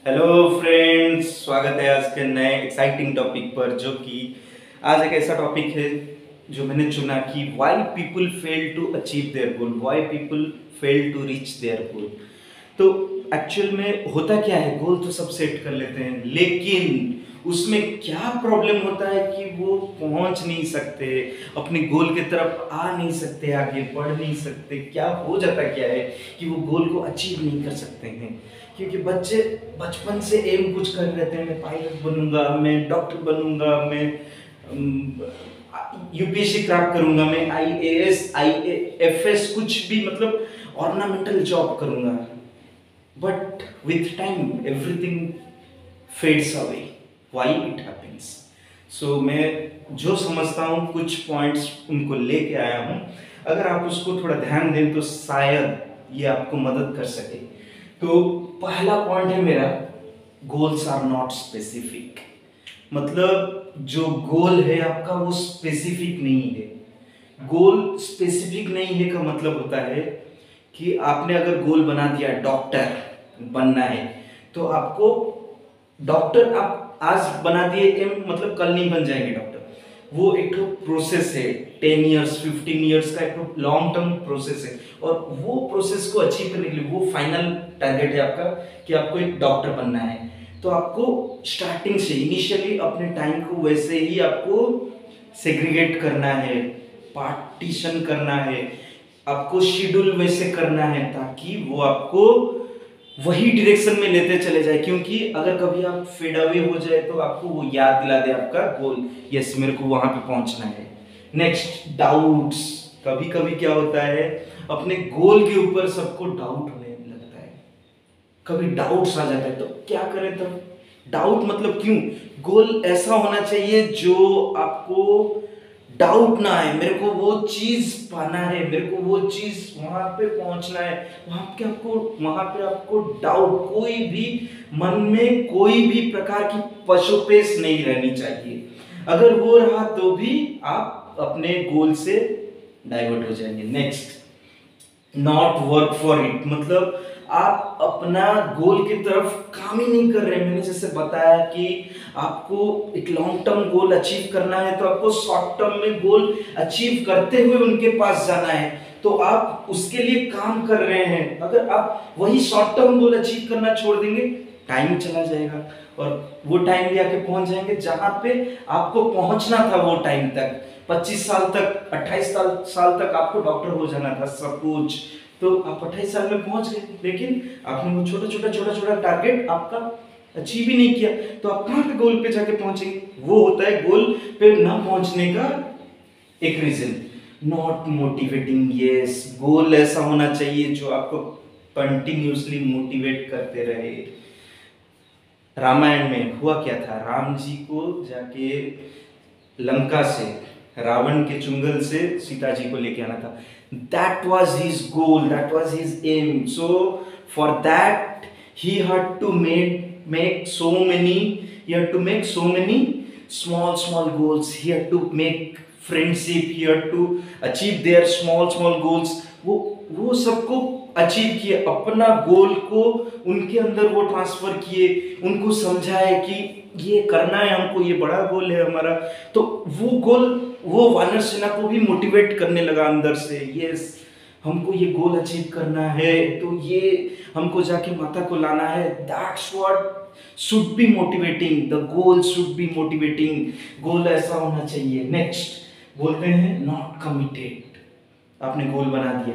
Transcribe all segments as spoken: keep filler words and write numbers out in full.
Hello friends, स्वागत है आज के नए एक्साइटिंग टॉपिक पर, जो कि आज एक ऐसा टॉपिक है जो मैंने चुना कि why people fail to achieve their goal, why people fail to reach their goal. तो एक्चुअल में होता क्या है, गोल तो सब सेट कर लेते हैं, लेकिन उसमें क्या प्रॉब्लम होता है कि वो पहुंच नहीं सकते, अपने गोल की तरफ आ नहीं सकते, आगे बढ़ नहीं सकते। क्या हो जाता क्या है कि वो गोल को अचीव नहीं कर सकते हैं, क्योंकि बच्चे बचपन से एम कुछ कर रहते हैं, मैं पायलट बनूंगा, मैं डॉक्टर बनूंगा, मैं यूपीएससी क्रैक करूंगा, मैं आईएएस आईएफएस कुछ भी, मतलब ऑर्नामेंटल जॉब करूंगा। But with time everything fades away. Why it happens? So मैं जो समझता हूँ कुछ पॉइंट्स उनको लेके आया हूँ, अगर आप उसको थोड़ा ध्यान दें तो शायद ये आपको मदद कर सके। तो पहला पॉइंट है मेरा, गोल्स आर नॉट स्पेसिफिक। मतलब जो गोल है आपका वो स्पेसिफिक नहीं है। गोल स्पेसिफिक नहीं है का मतलब होता है कि आपने अगर गोल बना दिया डॉक्टर बनना है, तो आपको डॉक्टर आप आज बना दिए एम, मतलब कल नहीं बन जाएंगे डॉक्टर। वो एक तो प्रोसेस है, टेन इयर्स फिफ्टीन इयर्स का एक लॉन्ग टर्म प्रोसेस है, और वो प्रोसेस को अचीव करने के लिए वो फाइनल टारगेट है आपका कि आपको एक डॉक्टर बनना है। तो आपको स्टार्टिंग से इनिशियली अपने टाइम को वैसे ही आपको सेग्रीगेट करना है, पार्टीशन करना है, आपको शेड्यूल वैसे करना है ताकि वो आपको वही डायरेक्शन में लेते चले जाए। क्योंकि अगर कभी आप फेड अवे हो जाए तो आपको वो याद दिला दे आपका गोल, यस मेरे को वहां पे पहुंचना है। Next, doubts. कभी कभी क्या होता है, अपने गोल के ऊपर सबको डाउट होने लगता है, कभी डाउट्स आ जाता है, तो क्या करें तब? डाउट मतलब क्यों? गोल ऐसा होना चाहिए जो आपको डाउट ना है, मेरे को वो चीज पाना है, मेरे को वो चीज वहां पे पहुंचना है, वहां पे आपको वहां पे आपको डाउट, कोई भी मन में कोई भी प्रकार की पशुपेश नहीं रहनी चाहिए। अगर वो रहा तो भी आप अपने गोल से डाइवर्ट हो जाएंगे। Next, not work for it. मतलब आप अपना गोल की तरफ काम ही नहीं कर रहे। मैंने जैसे बताया कि आपको एक लॉन्ग टर्म गोल अचीव करना है, तो आपको शॉर्ट टर्म में गोल अचीव करते हुए उनके पास जाना है, तो आप उसके लिए काम कर रहे हैं। अगर आप वही शॉर्ट टर्म गोल अचीव करना छोड़ देंगे, टाइम चला जाएगा, और वो टाइम भी आके पहुंच जाएंगे जहां पे आपको पहुंचना था। वो टाइम तक पच्चीस साल तक, अट्ठाईस साल साल तक आपको डॉक्टर हो जाना था सपोज, तो आप अट्ठाईस साल में पहुंच गए, लेकिन आपने वो छोटा छोटा छोटा छोटा टारगेट आपका अचीव ही नहीं किया, तो आप कहां पे गोल पे जाके पहुंचेंगे? वो होता है गोल पे ना पहुंचने का एक reason, not motivating. Yes, goal ऐसा होना चाहिए जो आपको कंटिन्यूसली मोटिवेट करते रहे। रामायण में हुआ क्या था, राम जी को जाके लंका से, रावण के चुंगल से सीता जी को लेके आना था। That was his goal, that was his aim. So for that he had to made make so many he had to make so many small small goals, he had to make friendship, he had to achieve their small small goals। वो वो सबको achieve किए, अपना गोल को उनके अंदर वो transfer किए, उनको समझाए कि ये करना है हमको, ये बड़ा गोल है हमारा। तो वो गोल, वो वानर सेना को भी मोटिवेट करने लगा अंदर से, यस हमको ये गोल अचीव करना है, तो ये हमको जाके माता को लाना है। That's what should be motivating, the goal should be motivating. Goal ऐसा होना चाहिए। नेक्स्ट बोलते हैं नॉट कमिटेड। आपने गोल बना दिया,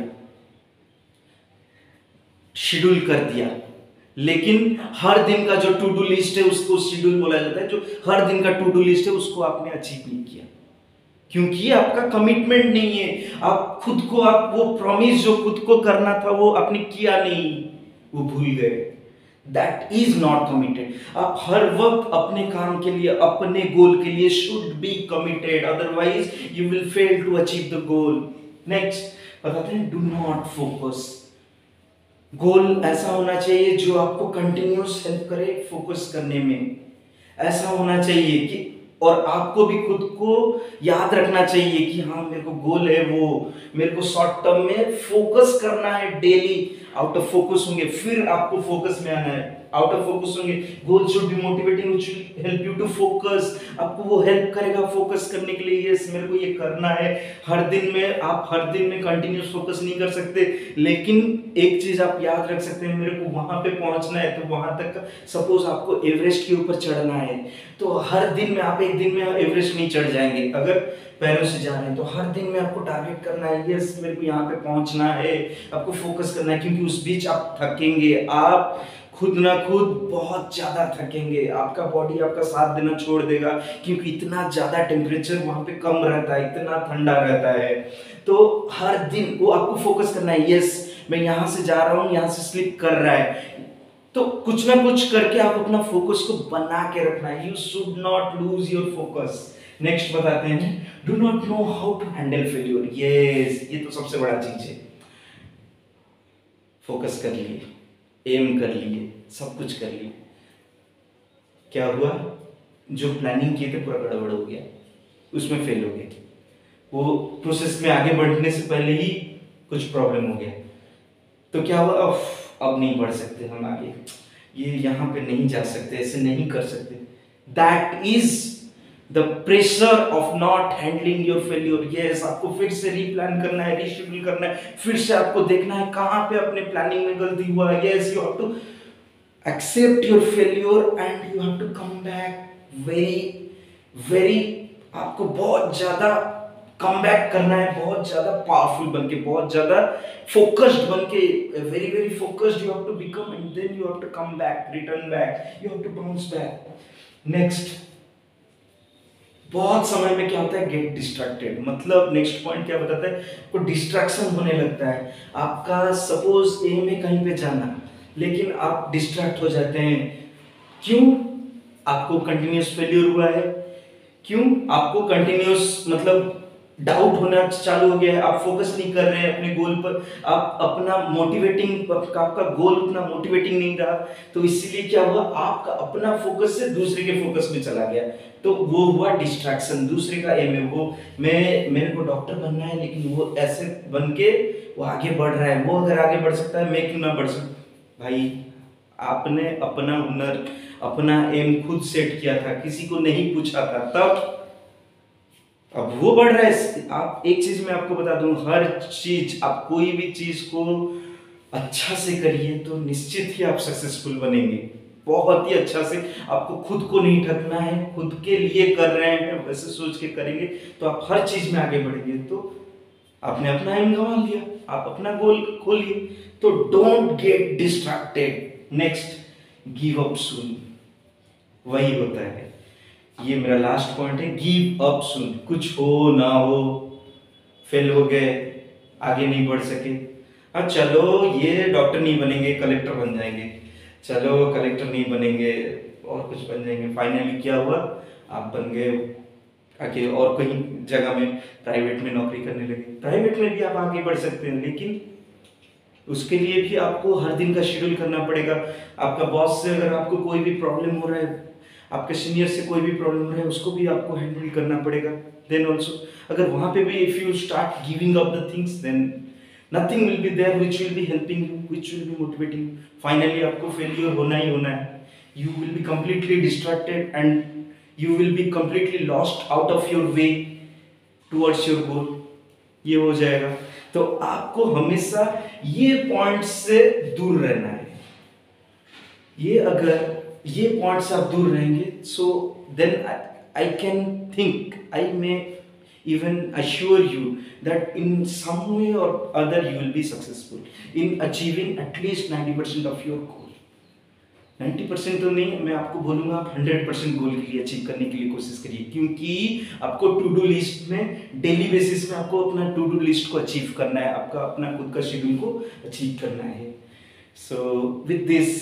शेड्यूल कर दिया, लेकिन हर दिन का जो टू डू लिस्ट है उसको शेड्यूल बोला जाता है, जो हर दिन का टू डू लिस्ट है उसको आपने अचीव नहीं किया, क्योंकि आपका कमिटमेंट नहीं है। आप खुद को, आप वो प्रॉमिस जो खुद को करना था वो आपने किया नहीं, वो भूल गए। That is not committed. आप हर वक्त अपने काम के लिए, अपने गोल के लिए should be committed, otherwise you will fail to achieve the goal. Next बताते हैं, डू नॉट फोकस। गोल ऐसा होना चाहिए जो आपको कंटिन्यूस हेल्प करे फोकस करने में, ऐसा होना चाहिए कि, और आपको भी खुद को याद रखना चाहिए कि हाँ मेरे को गोल है, वो मेरे को शॉर्ट टर्म में फोकस करना है, डेली आउट ऑफ फोकस होंगे, फिर आपको फोकस में आना है। आउट ऑफ फोकस होंगे। Goal should be motivating which will help you to focus, आपको वो हेल्प करेगा फोकस करने के लिए, यस मेरे को ये करना है। हर दिन में आप हर दिन में कंटिन्यूस फोकस नहीं कर सकते, लेकिन एक चीज आप याद रख सकते हैं, मेरे को वहां पे पहुंचना है, तो वहां तक सपोज आपको एवरेस्ट के ऊपर चढ़ना है, तो हर दिन में आप एक दिन में एवरेस्ट नहीं चढ़ जाएंगे अगर पैरों से जा रहे हैं, तो हर दिन में आपको टारगेट करना है, यस मेरे को यहाँ पे पहुंचना है, आपको फोकस करना है, क्योंकि उस बीच आप थकेंगे, आप खुद ना खुद बहुत ज्यादा थकेंगे, आपका बॉडी आपका साथ देना छोड़ देगा, क्योंकि इतना ज्यादा टेम्परेचर वहां पे कम रहता है, इतना ठंडा रहता है। तो हर दिन वो आपको फोकस करना है, यस मैं यहाँ से जा रहा हूँ, यहाँ से स्लिप कर रहा है, तो कुछ ना कुछ करके आप अपना फोकस को बना के रखना है। You should not lose your focus. Next बताते हैं, do not know how to handle failure. Yes, ये तो सबसे बड़ा चीज है। फोकस कर लिए, एम कर लिए, सब कुछ कर लिए, क्या हुआ, जो प्लानिंग किए थे पूरा गड़बड़ हो गया, उसमें फेल हो गए, वो प्रोसेस में आगे बढ़ने से पहले ही कुछ प्रॉब्लम हो गया, तो क्या हुआ, अब नहीं बढ़ सकते हम आगे, ये यहाँ पे नहीं जा सकते, ऐसे नहीं कर सकते। That is the pressure of not handling your failure. Yes, आपको फिर से रीप्लान करना है, रीशेड्यूल करना है, फिर से आपको देखना है कहाँ पे अपने प्लानिंग में गलती हुआ। Yes, you have to accept your failure and you have to come back very very, आपको बहुत ज्यादा कम बैक करना है, बहुत ज्यादा पावरफुल बन के, बहुत ज्यादा फोकस्ड बन के, very very focused you have to become, and then you have to come back, return back, you have to bounce back. Next, बहुत समय में क्या होता है, गेट डिस्ट्रैक्टेड, मतलब नेक्स्ट पॉइंट क्या बताता है, को डिस्ट्रैक्शन होने लगता है। आपका सपोज एम है कहीं पे जाना, लेकिन आप डिस्ट्रैक्ट हो जाते हैं, क्यों, आपको कंटिन्यूस फेल्यूर हुआ है, क्यों, आपको कंटिन्यूस मतलब डाउट होना चालू हो गया है, आप फोकस नहीं कर रहे हैं अपने गोल पर, आप अपना मोटिवेटिंग, आपका गोल उतना मोटिवेटिंग नहीं रहा, तो इसीलिए क्या हुआ, आपका अपना फोकस से दूसरे के फोकस में चला गया, तो वो हुआ डिस्ट्रैक्शन। दूसरे का एम है वो, मैं मेरे को डॉक्टर बनना है, लेकिन वो ऐसे बन के वो आगे बढ़ रहा है, वो अगर आगे बढ़ सकता है मैं क्यों ना बढ़ सकता। भाई, आपने अपना हुनर, अपना एम खुद सेट किया था, किसी को नहीं पूछा था, तब अब वो बढ़ रहा है। आप एक चीज मैं आपको बता दूं, हर चीज, आप कोई भी चीज को अच्छा से करिए तो निश्चित ही आप सक्सेसफुल बनेंगे, बहुत ही अच्छा से। आपको खुद को नहीं ठगना है, खुद के लिए कर रहे हैं वैसे सोच के करेंगे तो आप हर चीज में आगे बढ़ेंगे। तो आपने अपना एम गंवा लिया, आप अपना गोल खोलिए, तो don't get distracted. Next, give up soon, वही होता है, ये मेरा लास्ट पॉइंट है, गिव अप सून। कुछ हो ना हो, फेल हो गए, आगे नहीं बढ़ सके, अब चलो ये डॉक्टर नहीं बनेंगे, कलेक्टर बन जाएंगे, चलो कलेक्टर नहीं बनेंगे और कुछ बन जाएंगे, फाइनली क्या हुआ, आप बन गए आगे और कहीं जगह में प्राइवेट में नौकरी करने लगे। प्राइवेट में भी आप आगे बढ़ सकते हैं, लेकिन उसके लिए भी आपको हर दिन का शेड्यूल करना पड़ेगा। आपका बॉस से अगर आपको कोई भी प्रॉब्लम हो रहा है, आपके सीनियर से कोई भी प्रॉब्लम हो रहा है, उसको भी आपको हैंडल करना पड़ेगा। देन ऑल्सो अगर वहां पे भी if you start giving up the things, then nothing will be there which will be helping you, which will be motivating you. Finally आपको फेलियर होना ही होना है, you will be completely distracted and you will be completely lost out of your way towards your goal, ये हो जाएगा। तो आपको हमेशा ये पॉइंट से दूर रहना है। ये अगर ये पॉइंट से आप दूर रहेंगे, so then I can think, I may even assure you that in some way or other you will be successful in achieving at least ninety percent of your goal. Ninety percent तो नहीं, मैं आपको बोलूंगा आप हंड्रेड परसेंट गोल के लिए achieve करने के लिए कोशिश करिए, क्योंकि आपको टू डू लिस्ट में डेली बेसिस में आपको अपना टू डू लिस्ट को अचीव करना है, आपका अपना खुद का शेड्यूल को अचीव करना है। सो विद दिस,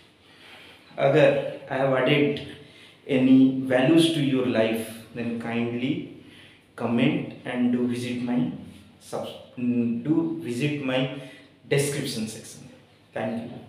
अगर I have added any values to your life, then kindly comment and do visit my sub do visit my description section. Thank you.